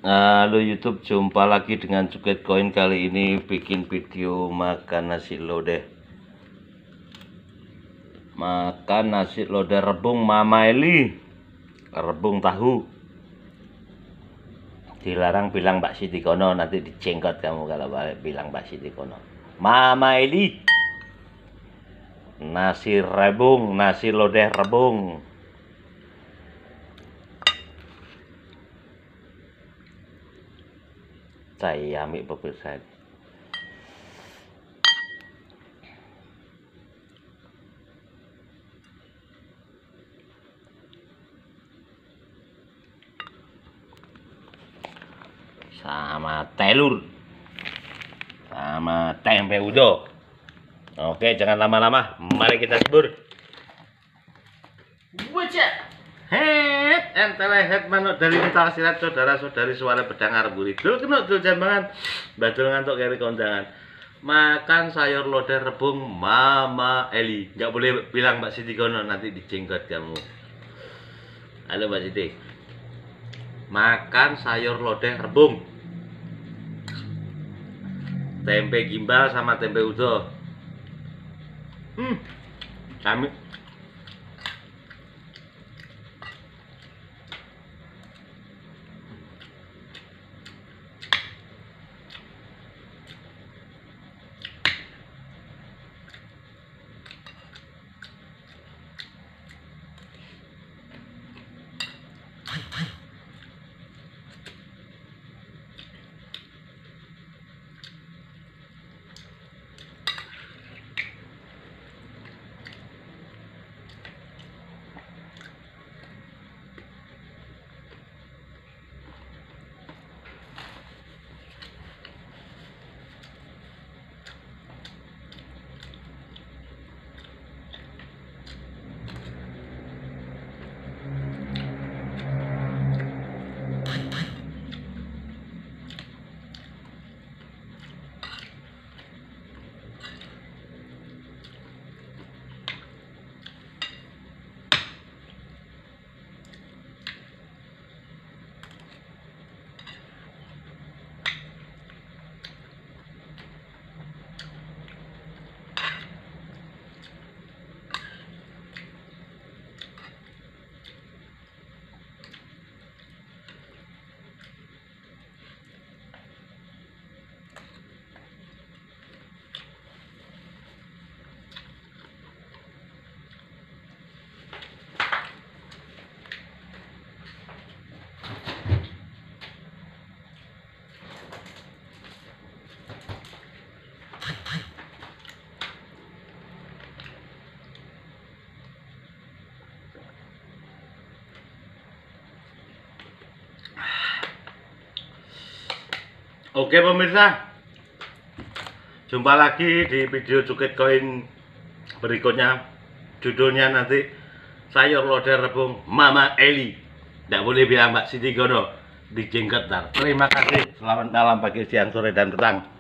Halo YouTube, jumpa lagi dengan Cuket Koin. Kali ini bikin video makan nasi lodeh. Makan nasi lodeh rebung Mama Eli. Rebung tahu. Dilarang bilang Mbak Siti kono, nanti dijenggot kamu kalau bilang Mbak Siti kono. Mama Eli. Nasi rebung, nasi lodeh rebung. Saya ambil pemirsa. Sama telur, sama tempe udo. Oke, jangan lama-lama, mari kita cebur. Wajah het entele het manuk dari minta sirat saudara-saudari suara pedang arep buridul kena dul jambangan badul ngantuk keri kondangan. Makan sayur lodeh rebung Mama Eli. Nggak boleh bilang Mbak Siti kono, nanti dijenggot kamu. Halo Mbak Siti. Makan sayur lodeh rebung, tempe gimbal sama tempe udo. Kami Oke pemirsa, jumpa lagi di video Cuket Koin berikutnya. Judulnya nanti sayur lodeh rebung Mama Eli. Tidak boleh bilang Mbak Siti kono, dijenggot. Terima kasih. Selamat malam, pagi, siang, sore, dan petang.